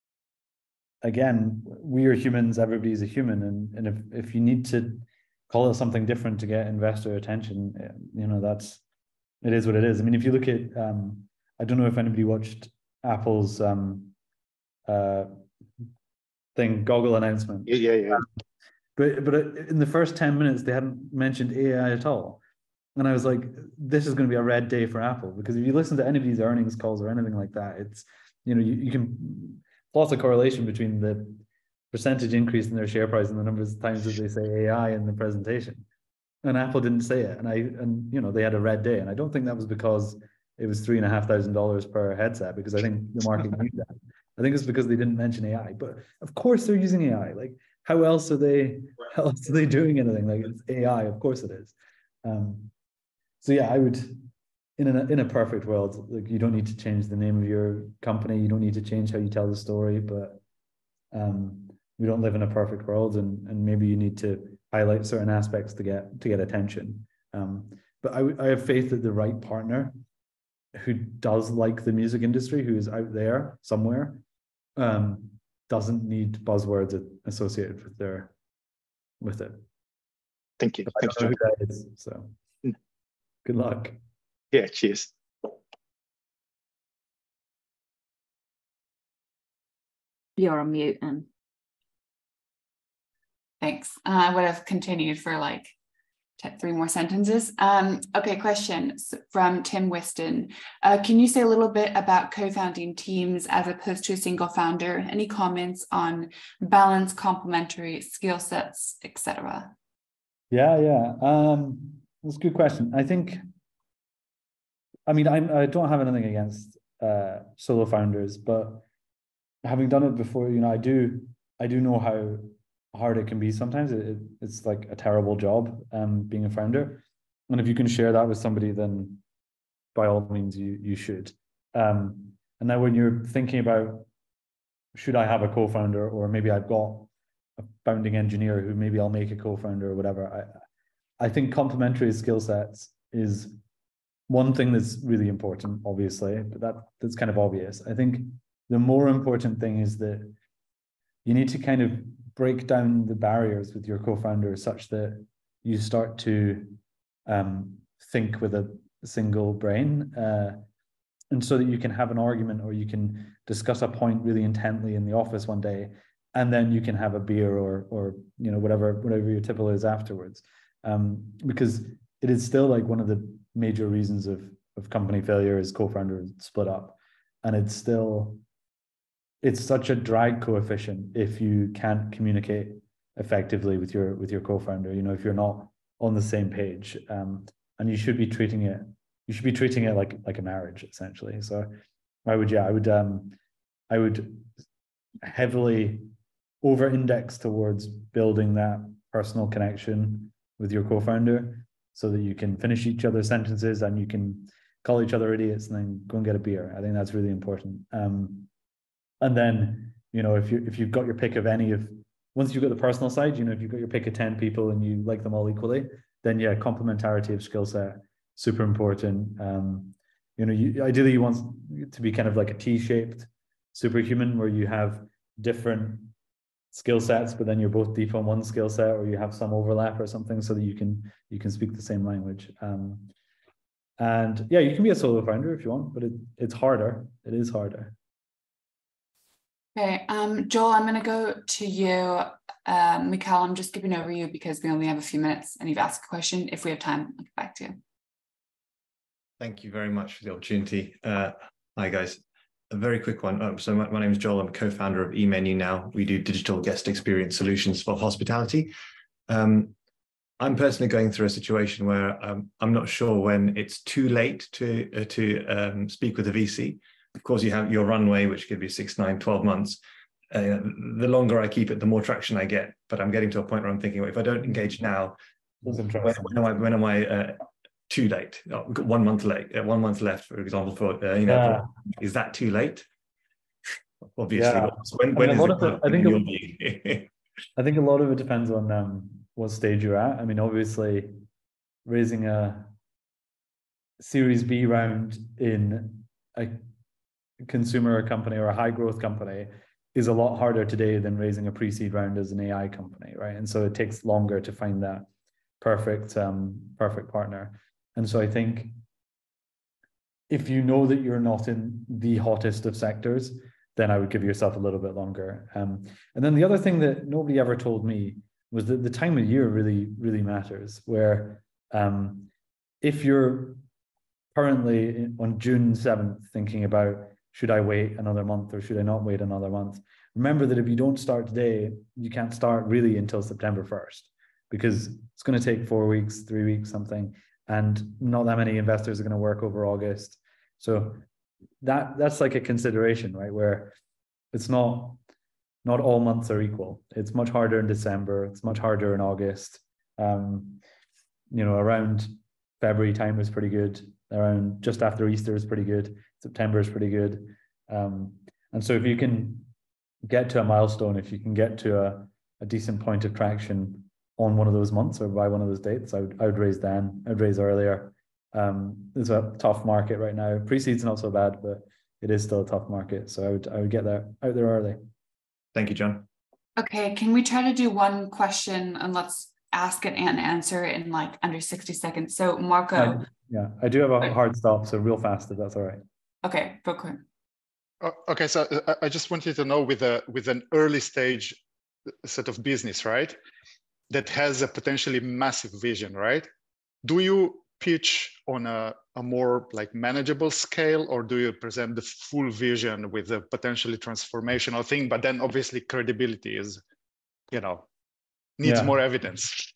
S2: again, we are humans, everybody's a human. And, and if, if you need to call it something different to get investor attention, you know, that's, it is what it is. I mean, if you look at, um, I don't know if anybody watched Apple's um, uh, thing, goggle announcement.
S8: Yeah, yeah, yeah.
S2: But but in the first ten minutes, they hadn't mentioned A I at all. And I was like, this is going to be a red day for Apple, because if you listen to any of these earnings calls or anything like that, it's, you know, you, you can plot a correlation between the percentage increase in their share price and the number of times that they say A I in the presentation. And Apple didn't say it. And I, and you know, they had a red day. And I don't think that was because it was three and a half thousand dollars per headset, because I think the market knew that. I think it's because they didn't mention A I. But of course they're using A I. Like, how else are they, how else are they doing anything? Like, it's A I, of course it is. Um, so yeah, I would, in a, in a perfect world, like, you don't need to change the name of your company. You don't need to change how you tell the story, but um, we don't live in a perfect world, and, and maybe you need to highlight certain aspects to get, to get attention. Um, but I, I have faith that the right partner who does like the music industry, who is out there somewhere, um, doesn't need buzzwords associated with their, with it.
S8: Thank you.
S2: I
S8: Thanks,
S2: don't know
S8: John.
S2: who that is, so good luck.
S8: Yeah, cheers.
S9: You're on mute, Anne.
S1: Thanks. Uh, I would have continued for like three more sentences. Um, okay, question from Tim Whiston. Uh, can you say a little bit about co-founding teams as opposed to a single founder? Any comments on balance, complementary skill sets, et cetera?
S2: Yeah, yeah. Um, that's a good question. I think, I mean, I'm, I don't have anything against uh, solo founders, but having done it before, you know, I do, I do know how hard it can be sometimes. It, it, it's like a terrible job, um, being a founder. And if you can share that with somebody, then by all means, you you should. Um, and now when you're thinking about, should I have a co-founder, or maybe I've got a founding engineer who maybe I'll make a co-founder or whatever, I, I think complementary skill sets is one thing that's really important, obviously, but that that's kind of obvious. I think the more important thing is that you need to kind of break down the barriers with your co-founder such that you start to um, think with a single brain, uh, and so that you can have an argument, or you can discuss a point really intently in the office one day, and then you can have a beer or or you know whatever whatever your tipple is afterwards, um, because it is still like one of the major reasons of of company failure is co-founder split up, and it's still. It's such a drag coefficient if you can't communicate effectively with your with your co-founder. You know, if you're not on the same page, um, and you should be treating it, you should be treating it like like a marriage essentially. So, I would, yeah, I would, um, I would heavily over-index towards building that personal connection with your co-founder, so that you can finish each other's sentences and you can call each other idiots and then go and get a beer. I think that's really important. Um, And then, you know, if you if you've got your pick of any of, once you've got the personal side, you know, if you've got your pick of ten people and you like them all equally, then yeah, complementarity of skill set, super important. Um, you know, you ideally you want to be kind of like a T-shaped superhuman, where you have different skill sets, but then you're both deep on one skill set, or you have some overlap or something, so that you can you can speak the same language. Um, and yeah, you can be a solo founder if you want, but it it's harder. It is harder.
S1: Okay, um, Joel, I'm going to go to you. Um, Mikhail, I'm just skipping over you because we only have a few minutes and you've asked a question. If we have time, I'll get back to you.
S10: Thank you very much for the opportunity. Uh, hi, guys. A very quick one. Um, so my, my name is Joel. I'm a co-founder of eMenu now. We do digital guest experience solutions for hospitality. Um, I'm personally going through a situation where um, I'm not sure when it's too late to, uh, to um, speak with a V C. Of course, you have your runway, which could be six, nine, twelve months. Uh, the longer I keep it, the more traction I get. But I'm getting to a point where I'm thinking, well, if I don't engage now, when, when am I, when am I uh, too late? Oh, we've got one month late, uh, one month left, for example. For uh, you know,
S2: yeah.
S10: for, is that too late? Obviously,
S2: yeah.
S10: when, when
S2: I mean,
S10: is
S2: it,
S10: it?
S2: I think a, I think a lot of it depends on um, what stage you're at. I mean, obviously, raising a Series B round in a consumer company or a high growth company is a lot harder today than raising a pre-seed round as an A I company, right? And so it takes longer to find that perfect um perfect partner. And so I think if you know that you're not in the hottest of sectors, then I would give yourself a little bit longer. Um, and then the other thing that nobody ever told me was that the time of year really, really matters, where um, if you're currently on June seventh thinking about, should I wait another month or should I not wait another month? Remember that if you don't start today, you can't start really until September first, because it's going to take four weeks, three weeks, something, and not that many investors are going to work over August. So that that's like a consideration, right? Where it's not not all months are equal. It's much harder in December. It's much harder in August. Um, you know, around February time is pretty good. Around just after Easter is pretty good. September is pretty good. Um, and so if you can get to a milestone, if you can get to a, a decent point of traction on one of those months or by one of those dates, I would, I would raise then, I'd raise earlier. Um, it's a tough market right now. Pre-seed's not so bad, but it is still a tough market. So I would, I would get there out there early.
S10: Thank you, John.
S1: Okay, can we try to do one question and let's ask it and answer it in like under sixty seconds? So Marco.
S2: I, yeah, I do have a hard stop, so real fast if that's all right.
S1: Okay, go quick.
S11: Uh, okay, so I, I just wanted to know with a with an early stage sort of business, right, that has a potentially massive vision, right? Do you pitch on a, a more like manageable scale, or do you present the full vision with a potentially transformational thing? But then obviously credibility is, you know, needs
S2: Yeah.
S11: more evidence.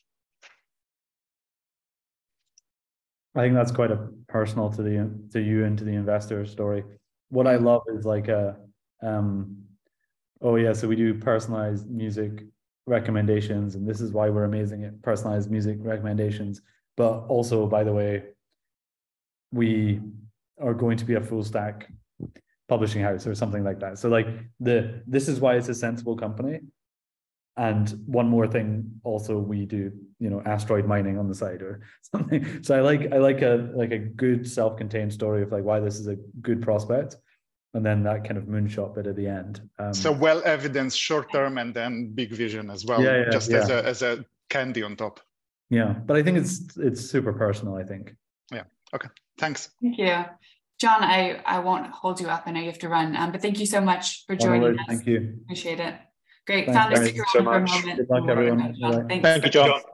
S2: I think that's quite a personal to the to you and to the investor story. What I love is like a um oh yeah, so we do personalized music recommendations, and this is why we're amazing at personalized music recommendations. But also, by the way, we are going to be a full stack publishing house or something like that. So like the this is why it's a sensible company. And one more thing, also we do, you know, asteroid mining on the side or something. So I like I like a like a good self-contained story of like why this is a good prospect, and then that kind of moonshot bit at the end. Um,
S11: So well evidenced short term and then big vision as well,
S2: yeah, yeah,
S11: just
S2: yeah.
S11: as a as a candy on top.
S2: Yeah, but I think it's it's super personal, I think.
S11: Yeah. Okay. Thanks.
S1: Thank you. John, I, I won't hold you up. I know you have to run, um, but thank you so much for joining
S2: Onward,
S1: us.
S2: thank you.
S1: Appreciate it. Great.
S2: Thanks,
S1: Founders,
S2: guys.
S1: stick around
S6: so
S1: for a
S6: much.
S1: moment.
S2: Good luck, everyone.
S1: John,
S2: Bye-bye.
S1: thanks.
S8: Thank you, John.